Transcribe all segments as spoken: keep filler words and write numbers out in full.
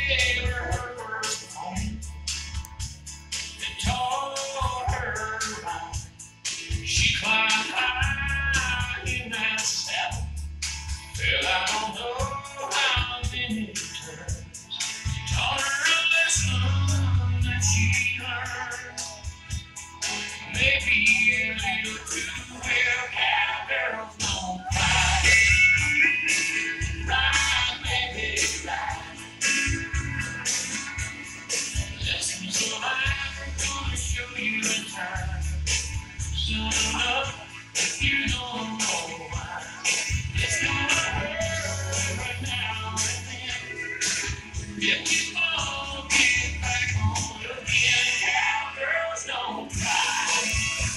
gave her her first home and taught her right. She climbed high in that saddle, fell out on know how many turns. Taught her a lesson that she learned. Maybe a little too well, cowgirls don't cry. Ride, baby, ride. Lessons of life are gonna show you in time. Soon enough, if you don't know why, it's gonna hurt right now and then. If you won't get back on again, cowgirls don't cry.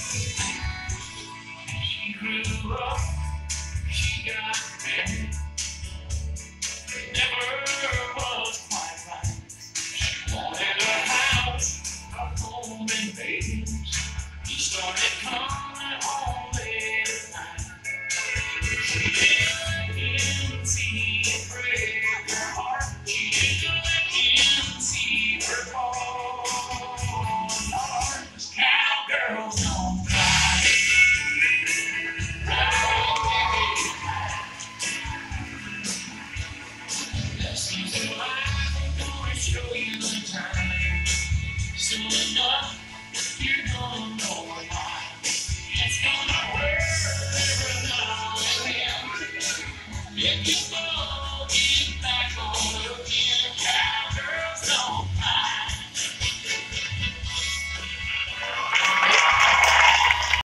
She grew up, she got married. It never was quite right. She wanted a house, a home, and babies. He started coming home late at night. She didn't let him see it break her heart. She didn't let him see her fall apart. 'Cause cowgirls don't cry. Lessons in life are gonna show you in time. Soon enough, you're gonna know why. It's gonna